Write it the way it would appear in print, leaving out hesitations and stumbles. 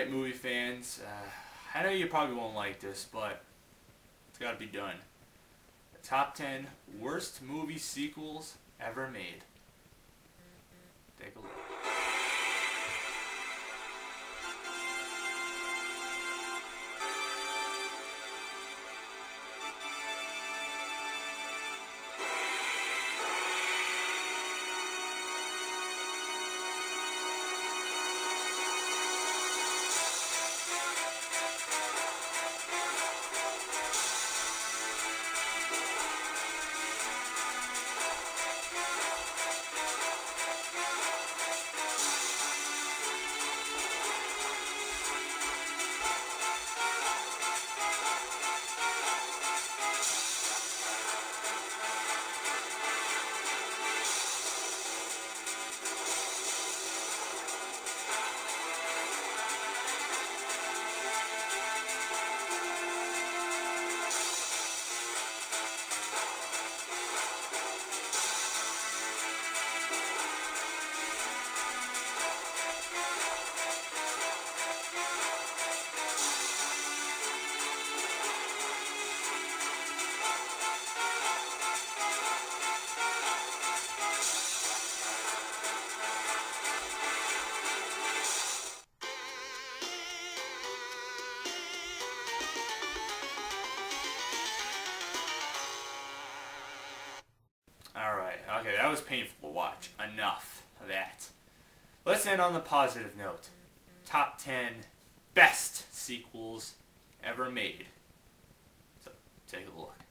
Alright, movie fans, I know you probably won't like this, but it's gotta be done. The top 10 worst movie sequels ever made. Take a look. Alright, okay, that was painful to watch. Enough of that. Let's end on the positive note. Top 10 best sequels ever made. So, take a look.